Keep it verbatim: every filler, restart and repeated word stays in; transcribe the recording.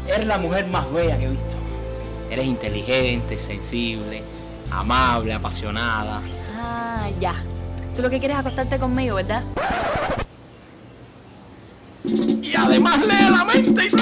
eres la mujer más bella que he visto. Eres inteligente, sensible, amable, apasionada. Ah, ya. Tú lo que quieres es acostarte conmigo, ¿verdad? Y además lee la mente y